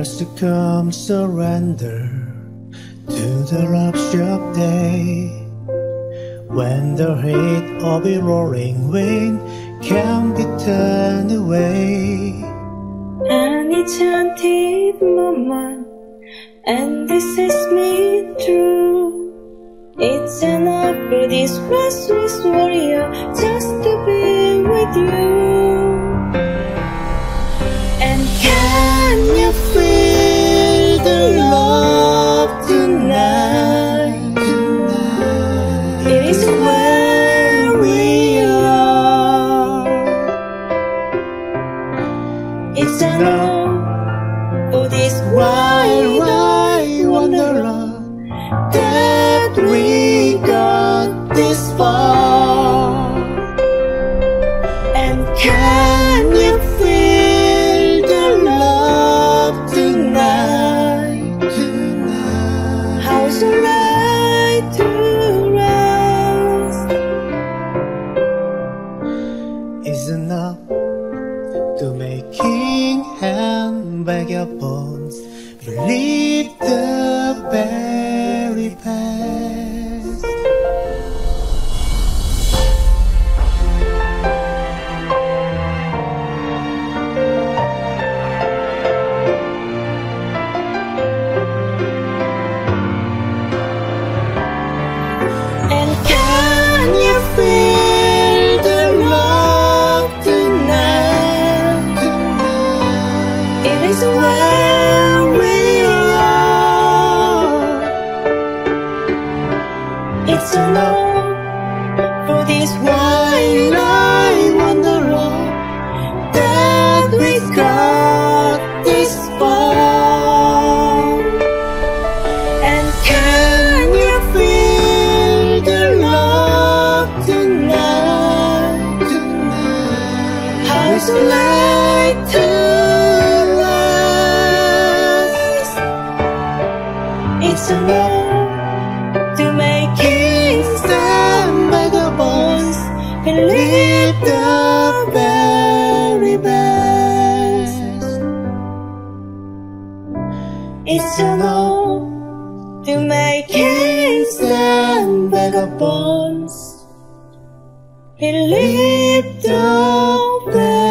just to come surrender to the rush of day, when the heat of a roaring wind can be turned away. An enchanted moment, and this is me true. It's enough for this restless warrior just to be with you. And can you feel the love tonight? It is where we are. It's enough for this wild, wild wonderland that we got this far. And can you feel the love tonight? How's it right to rest? Is enough to make king and vagabonds believe the very best. And can you feel the love tonight? It is where we are. It's enough for this wild, wild wonderland that we got this far. And can you feel the love tonight? How's it like to rest? It's enough to make kings and vagabonds believe the very best. It's enough to make kings and vagabonds believe the very best.